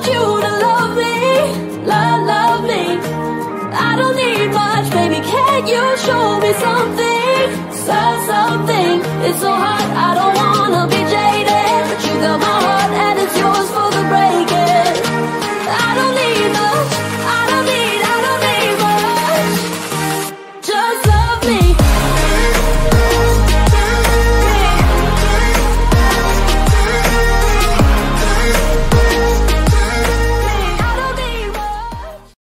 want you to love me, love me. I don't need much, baby, can you show me something, something? It's so hot, I don't wanna be